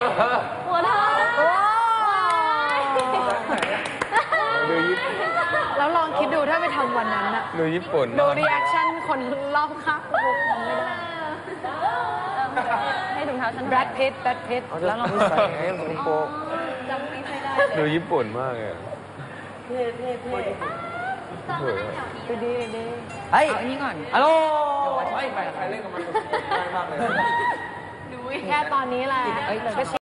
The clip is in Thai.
หัวเธอดูญี่ปุ่นแล้วลองคิดดูถ้าไปทำวันนั้นอะดูญี่ปุ่นดูรีแอคชั่นคนรอบข้างให้ถุงเท้าฉันแบทพิทแล้วเราไม่ใส่ให้ผมโป๊ะดูญี่ปุ่นมากเลยดีเฮ้ยอันนี้ก่อนฮัลโหลใครเล่นกับมันง่ายมากเลยแค่ตอนนี้แหละ